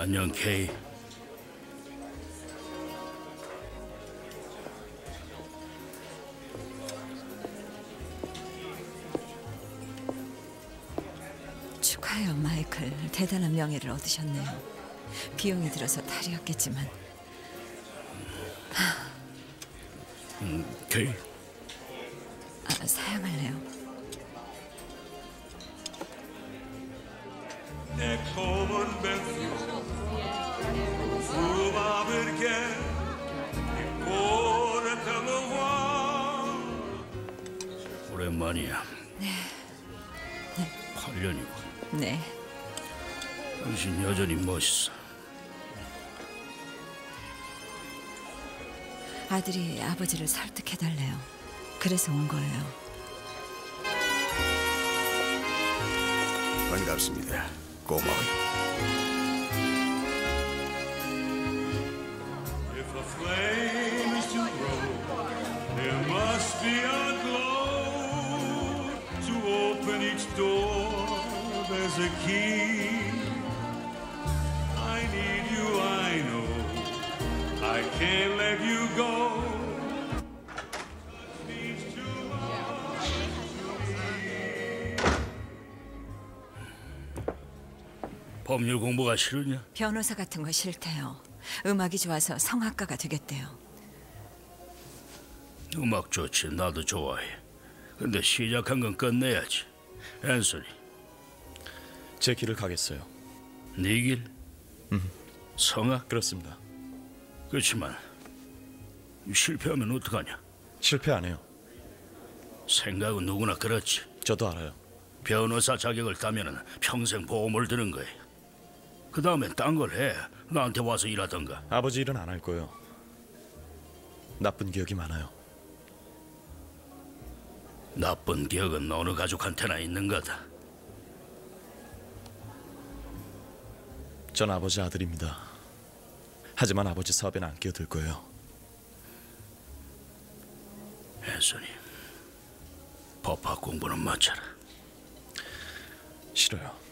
안녕, 케이. 축하해요, 마이클. 대단한 명예를 얻으셨네요. 비용이 들어서 탈이었겠지만. 케이. 사양할래요. È come un bel fiore, fuma perché il cuore te lo vuole. 오랜만이야. 네. 8년이고. 네. 당신 여전히 멋있어. 아들이 아버지를 설득해달래요. 그래서 온 거예요. 반갑습니다. 고마워요. If a flame is to grow, there must be a glow. To open each door, there's a key. I need you, I know. I can't let you go. 법률 공부가 싫으냐? 변호사 같은 거 싫대요. 음악이 좋아서 성악가가 되겠대요. 음악 좋지, 나도 좋아해. 근데 시작한 건 끝내야지. 앤서니, 제 길을 가겠어요. 네 길? 성악? 그렇습니다. 그렇지만 실패하면 어떡하냐? 실패 안 해요. 생각은 누구나 그렇지. 저도 알아요. 변호사 자격을 따면은 평생 보험을 드는 거야. 그 다음엔 딴 걸 해. 나한테 와서 일하던가. 아버지 일은 안 할 거예요. 나쁜 기억이 많아요. 나쁜 기억은 어느 가족한테나 있는 거다. 전 아버지 아들입니다. 하지만 아버지 사업에는 안 끼어들 거예요. 앤서니, 법학 공부는 마쳐라. 싫어요.